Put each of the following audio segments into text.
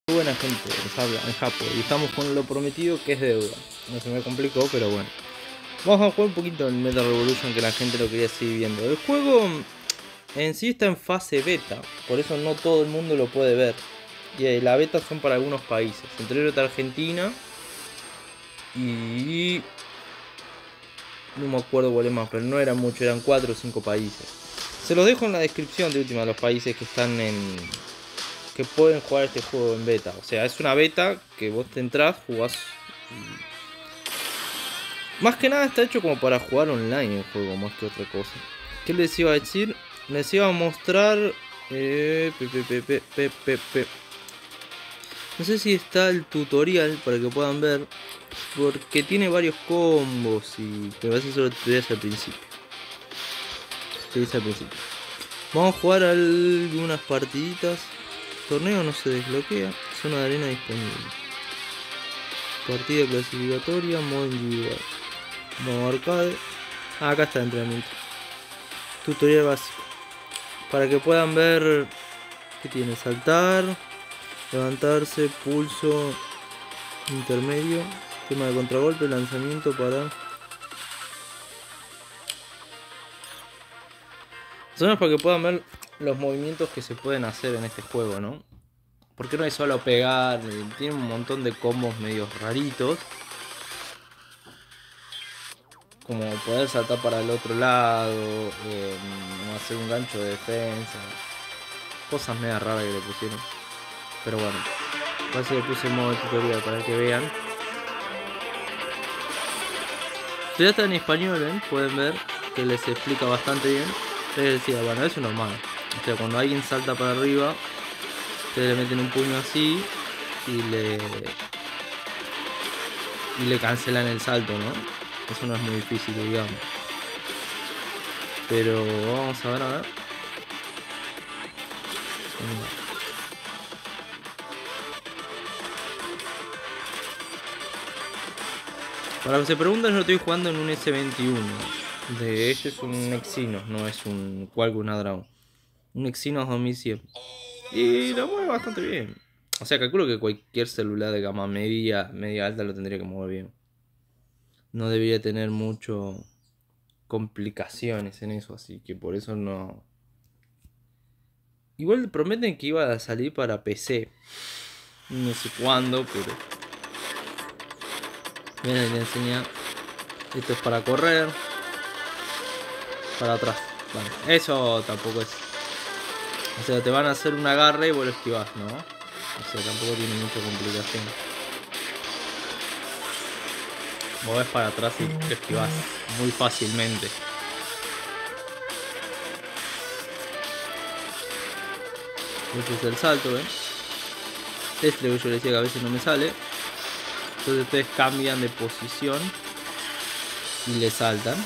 buena gente nos habla en Japón y estamos con lo prometido que es deuda. No se me complicó, pero bueno. Vamos a jugar un poquito en Metal Revolution, que la gente lo quería seguir viendo. El juego en sí está en fase beta, por eso no todo el mundo lo puede ver. Y la beta son para algunos países, entre ellos está Argentina y no me acuerdo cuál es más, pero no eran muchos, eran 4 o 5 países. Se los dejo en la descripción de última los países que están que pueden jugar este juego en beta. O sea, es una beta que vos te entrás, jugás. Más que nada está hecho como para jugar online el juego, más que otra cosa. ¿Qué les iba a decir? Les iba a mostrar. No sé si está el tutorial para que puedan ver. Porque tiene varios combos y me parece solo tutoriales al principio. Vamos a jugar algunas partiditas. Torneo no se desbloquea. Zona de arena disponible. Partida clasificatoria, modo individual. Modo arcade. Acá está el entrenamiento. Tutorial básico. Para que puedan ver que tiene saltar, levantarse, pulso intermedio, tema de contragolpe, lanzamiento para... Son para que puedan ver los movimientos que se pueden hacer en este juego, ¿no? Porque no es solo pegar, tiene un montón de combos medios raritos. Como poder saltar para el otro lado, hacer un gancho de defensa. Cosas medio raras que le pusieron. Pero bueno, por eso le puse el modo de tutorial para que vean. Ya está en español, ¿eh? Pueden ver que les explica bastante bien. Les decía, bueno, eso es normal. O sea, cuando alguien salta para arriba, ustedes le meten un puño así y le cancelan el salto, ¿no? Eso no es muy difícil, digamos. Pero vamos a ver. Para que se pregunten, yo estoy jugando en un S21. Este es un Exynos, no es un Qualcomm Snapdragon. Un Exynos 2100. Y lo mueve bastante bien. O sea, calculo que cualquier celular de gama media alta lo tendría que mover bien. No debería tener mucho complicaciones en eso, así que por eso no. Igual prometen que iba a salir para PC. No sé cuándo, pero. Miren, le enseña. Esto es para correr. Para atrás. Bueno, eso tampoco es. O sea, te van a hacer un agarre y vos lo esquivás, ¿no? O sea, tampoco tiene mucha complicación. Movés para atrás y te esquivás muy fácilmente. Este es el salto, ¿ven? Este es lo que yo les decía que a veces no me sale. Entonces ustedes cambian de posición y le saltan.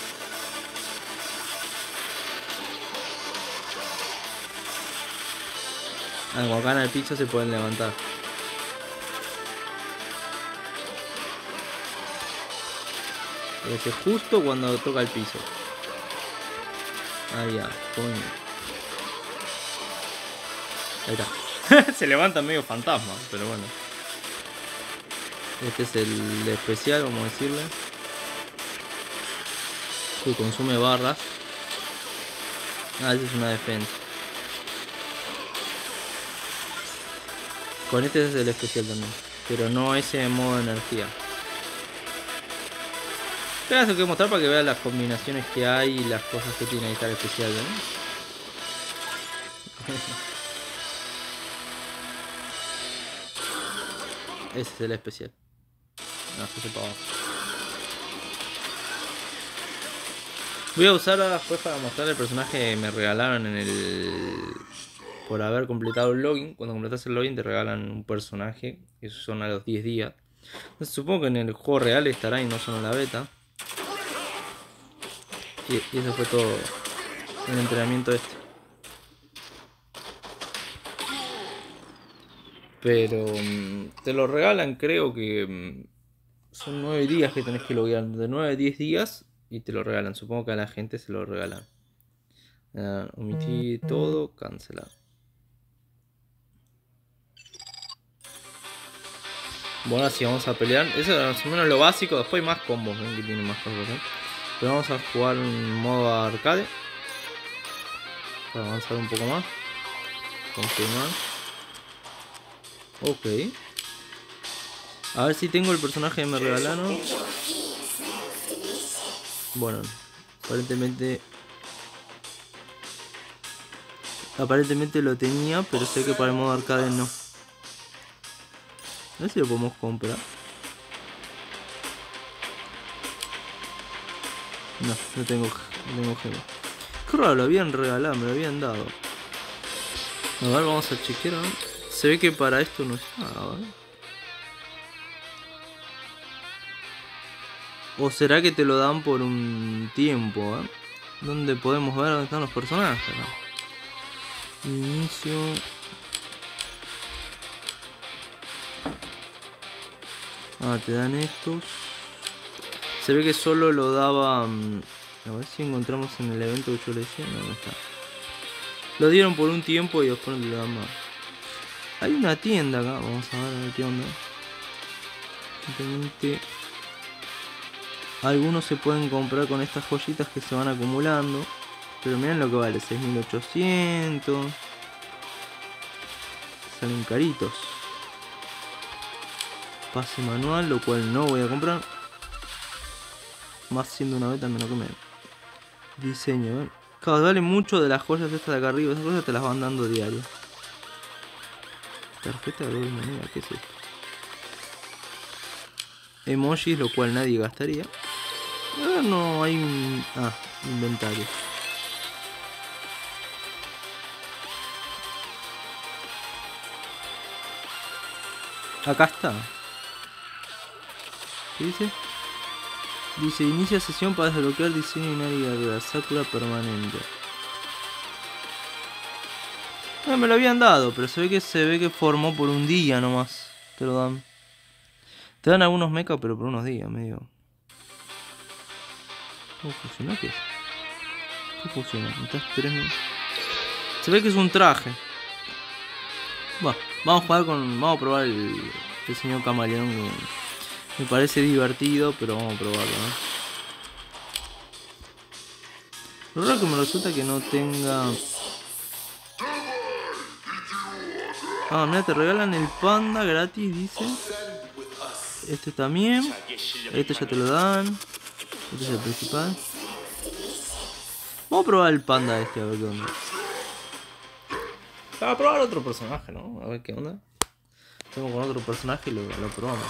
Cuando acá en el piso se pueden levantar. Es justo cuando toca el piso. Ahí ya, coño. Ahí está. Se levanta medio fantasma, pero bueno. Este es el especial, vamos a decirle. Que consume barras. Ah, esa es una defensa. Con este es el especial también. Pero no ese modo de energía. Pero eso que mostrar para que vean las combinaciones que hay y las cosas que tiene que estar especial, ¿no? Ese es el especial. No, se para abajo. Voy a usar ahora después para mostrar el personaje que me regalaron en el... Por haber completado el login. Cuando completas el login te regalan un personaje. Esos son a los 10 días. Entonces, supongo que en el juego real estará y no solo en la beta. Y eso fue todo el entrenamiento este. Pero te lo regalan, creo que son 9 días que tenés que loguear. De 9 a 10 días y te lo regalan. Supongo que a la gente se lo regalan. Omitir todo, cancelar. Bueno, así vamos a pelear. Eso es más o menos lo básico. Después hay más combos, ven que tiene más cosas, ¿eh? Pero vamos a jugar en modo arcade. Para avanzar un poco más. Confirmar. Ok. A ver si tengo el personaje que me regalaron. Bueno, aparentemente lo tenía, pero sé que para el modo arcade no. A ver si lo podemos comprar. No tengo gema. Qué raro, lo habían regalado, me lo habían dado. A ver, vamos a chequear. ¿No? Se ve que para esto no está. A ver. ¿O será que te lo dan por un tiempo? ¿Eh? ¿Dónde podemos ver dónde están los personajes? ¿No? Inicio. Ah, te dan estos. Se ve que solo lo daba. A ver si encontramos en el evento que yo le decía. No está. Lo dieron por un tiempo y después no lo dan más. Hay una tienda acá. Vamos a ver qué onda. Simplemente. Algunos se pueden comprar con estas joyitas que se van acumulando. Pero miren lo que vale. 6800. Salen caritos. Pase manual, lo cual no voy a comprar. Más siendo una beta menos que menos. Diseño, ¿eh? Claro, vale mucho de las joyas estas de acá arriba. Esas cosas te las van dando diario. Tarjeta de doble moneda, ¿qué es esto? Emojis, lo cual nadie gastaría. No hay un... Ah, inventario. Acá está. ¿Qué dice? Dice, inicia sesión para desbloquear diseño y navegador. Sakura permanente. Me lo habían dado, pero se ve que formó por un día nomás. Te lo dan. Te dan algunos mechas, pero por unos días, medio. ¿Cómo funciona? ¿Qué es? ¿Qué funciona? Estás 3 minutos. Se ve que es un traje. Bueno, vamos a jugar con. Vamos a probar el señor camaleón. Que me parece divertido, pero vamos a probarlo, ¿no? Lo raro que me resulta que no tenga. Ah, mira, te regalan el panda gratis, dice. Este también. Este ya te lo dan. Este es el principal. Vamos a probar el panda este, a ver qué onda. Vamos a probar otro personaje, ¿no? A ver qué onda. Estamos con otro personaje y lo probamos.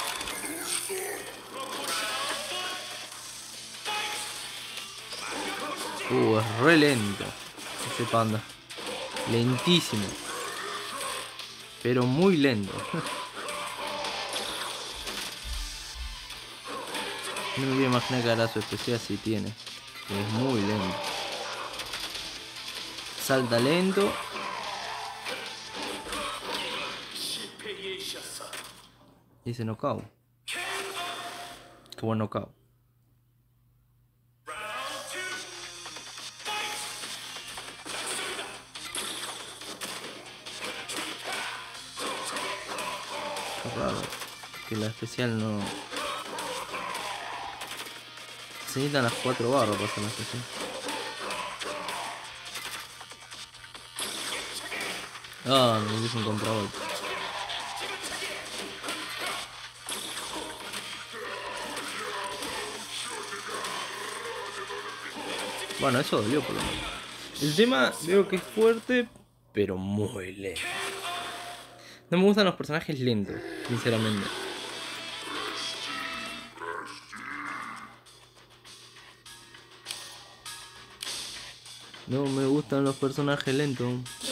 Es re lento ese panda. Lentísimo. Pero muy lento. No me voy a imaginar que hará su especial si tiene. Es muy lento. Salta lento. Dice knockout. Qué buen knockout. Qué raro. Que la especial no... Se necesitan las 4 barras para hacer la especial. Ah, me hice un contragolpe. Bueno, eso dolió por lo menos. El tema veo que es fuerte, pero muy lento. No me gustan los personajes lentos, sinceramente. No me gustan los personajes lentos.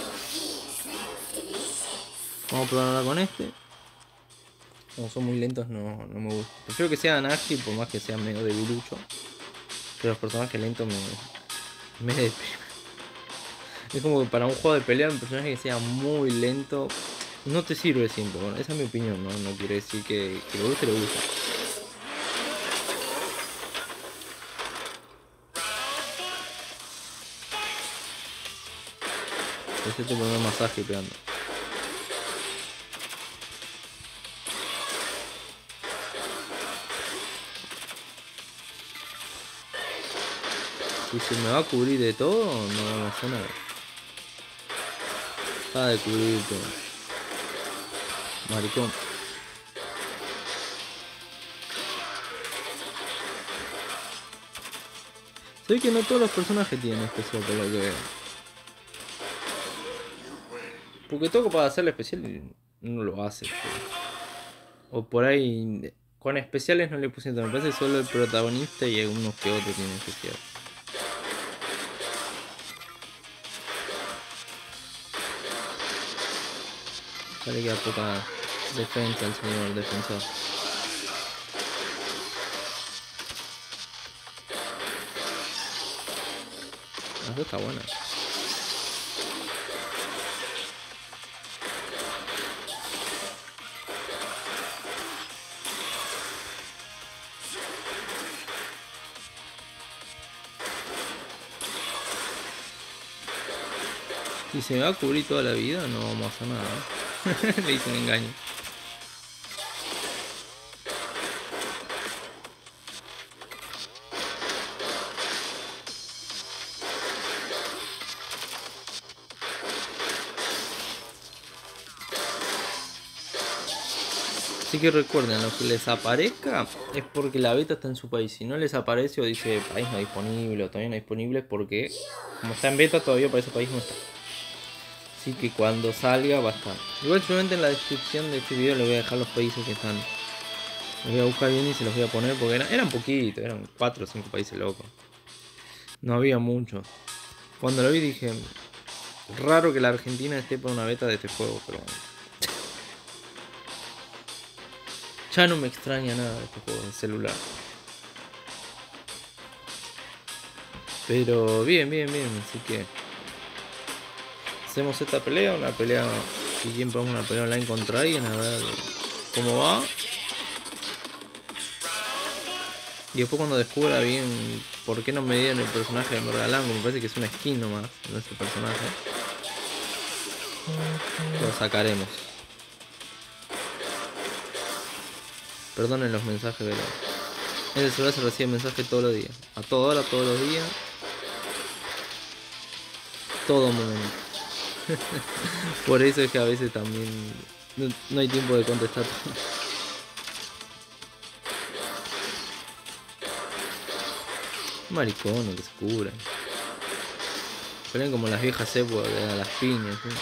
Vamos a probar ahora con este. Como son muy lentos no me gusta. Prefiero que sean ágil por más que sean medio debilucho. Pero los personajes lentos me deprimen. Es como que para un juego de pelea un personaje que sea muy lento no te sirve siempre. Bueno, esa es mi opinión, no quiere decir que le guste, le gusta. Este te pone un masaje pegando. Si se me va a cubrir de todo, no vamos a hacer nada. Está de cubrir todo. Maricón. Sé que no todos los personajes tienen especial por lo que veo. Porque toco para hacerle especial y no lo hace. O por ahí, con especiales no le puse tanto. Me parece que solo el protagonista y algunos que otros tienen especial. Ya le queda poca defensa al señor defensor. Esto está buena. Si se me va a cubrir toda la vida, no vamos a hacer nada. Le hice un engaño. Así que recuerden, lo que les aparezca es porque la beta está en su país. Si no les aparece o dice país no disponible o todavía no disponible, es porque como está en beta todavía para ese país no está. Así que cuando salga va a estar. Igual seguramente en la descripción de este video les voy a dejar los países que están. Los voy a buscar bien y se los voy a poner porque eran poquitos, eran 4 o 5 países locos. No había mucho. Cuando lo vi dije, raro que la Argentina esté por una beta de este juego, pero bueno. Ya no me extraña nada de este juego de celular. Pero bien, así que hacemos esta pelea, una pelea, si bien ponemos una pelea online contra alguien, a ver cómo va. Y después cuando descubra bien por qué no me dieron el personaje de Morgalango, me parece que es una skin nomás, no es el personaje. Lo sacaremos. Perdonen los mensajes, pero en el celular se recibe mensajes todos los días. A toda hora, todos los días. Todo momento. Por eso es que a veces también no hay tiempo de contestar. Maricones que se cubran. Pelean como las viejas épocas de las piñas. ¿Sí?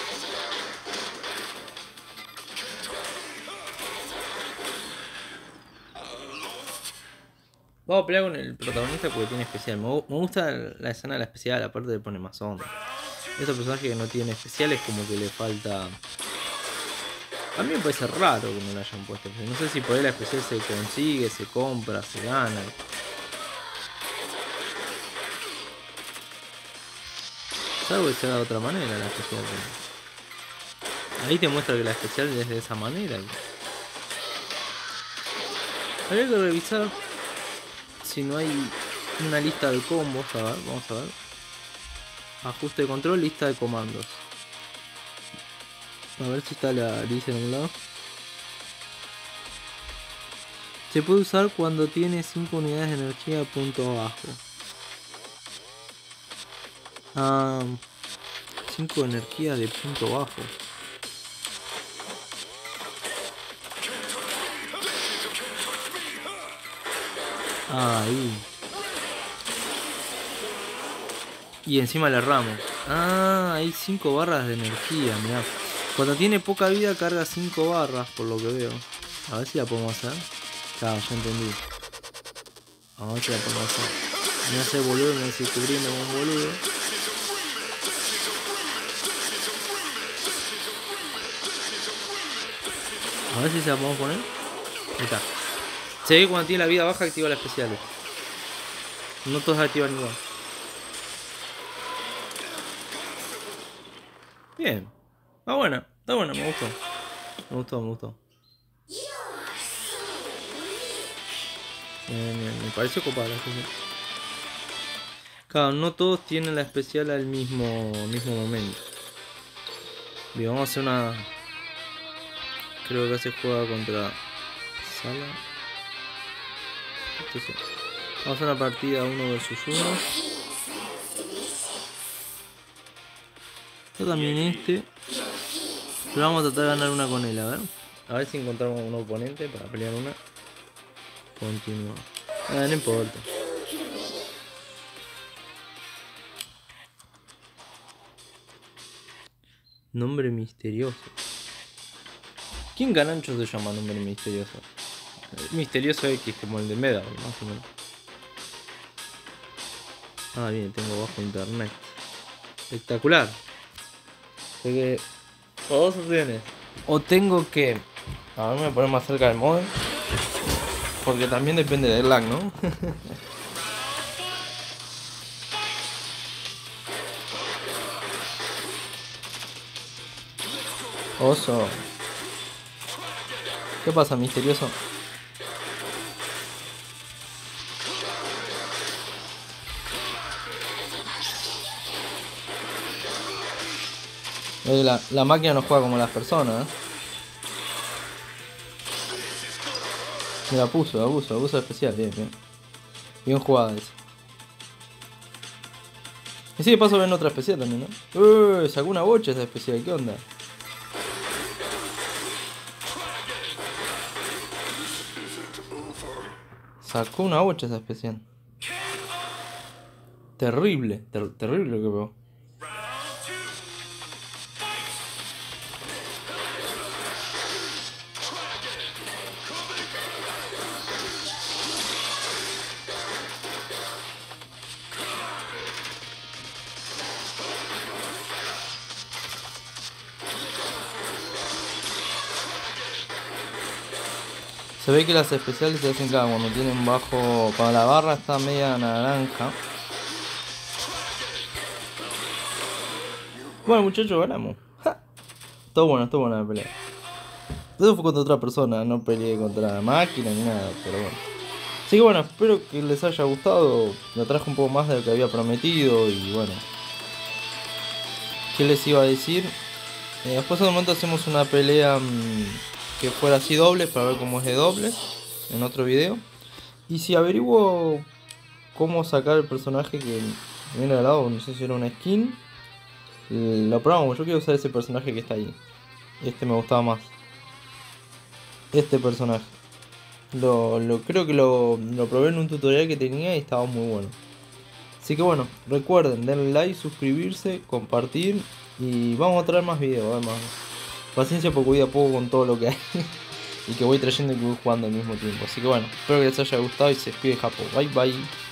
Vamos a pelear con el protagonista porque tiene especial. Me gusta la escena de la especial, aparte le pone más onda. Esos personajes que no tienen especiales como que le falta. A mí me parece raro que no le hayan puesto. No sé si por ahí la especial se consigue, se compra, se gana. Salvo que sea de otra manera la especial. Ahí te muestra que la especial es de esa manera. Habría que revisar si no hay una lista de combos. A ver, vamos a ver. Ajuste de control, lista de comandos. A ver si está la lista en un lado. Se puede usar cuando tiene 5 unidades de energía punto bajo. 5 energías de punto bajo. Ahí. Y encima le erramos. Hay 5 barras de energía, mirá. Cuando tiene poca vida carga 5 barras, por lo que veo. A ver si la podemos hacer. Claro, ya entendí. A ver si la podemos hacer. Me hace boludo, me hace cubriendo como un boludo. A ver si se la podemos poner. Ahí está. Se ve que cuando tiene la vida baja activa las especiales. No todos activan igual. Bien. Está buena, me gustó. Me gustó. Me pareció copada la especial. Claro, no todos tienen la especial al mismo momento. Bien, vamos a hacer una. Creo que se juega contra Sala. Entonces, vamos a hacer una partida 1 versus 1. Yo también este. Pero vamos a tratar de ganar una con él, a ver. A ver si encontramos un oponente para pelear una. Continúa. No importa. Nombre misterioso. ¿Quién Ganancho se llama nombre misterioso? Misterioso X, como el de Medal, más o menos. Ah, bien, tengo bajo internet. Espectacular. Así que, o dos opciones. O tengo que... A ver, me voy a poner más cerca del modem. Porque también depende del lag, ¿no? Oso. ¿Qué pasa, misterioso? La máquina no juega como las personas, ¿eh? Mira, abuso especial, bien, bien. Bien jugada esa. Y sí, de paso ven otra especial también, ¿no? Sacó una bocha esa especial, ¿qué onda? Sacó una bocha esa especial. Terrible, terrible lo que veo. Se ve que las especiales se hacen cada cuando tienen bajo. Cuando la barra está media naranja. Bueno, muchachos, ganamos. ¡Ja! Todo buena la pelea. Eso fue contra otra persona, no peleé contra la máquina ni nada, pero bueno. Así que bueno, espero que les haya gustado. Lo traje un poco más de lo que había prometido y bueno. ¿Qué les iba a decir? Después de un momento hacemos una pelea que fuera así doble para ver cómo es de doble en otro video. Y si averiguo cómo sacar el personaje que viene al lado, no sé si era una skin, lo probamos. Yo quiero usar ese personaje que está ahí. Este me gustaba más. Este personaje. Creo que lo probé en un tutorial que tenía y estaba muy bueno. Así que bueno, recuerden, denle like, suscribirse, compartir y vamos a traer más videos, además. Paciencia porque voy a poco con todo lo que hay y que voy trayendo y que voy jugando al mismo tiempo. Así que bueno, espero que les haya gustado y se despide Japo. Bye bye.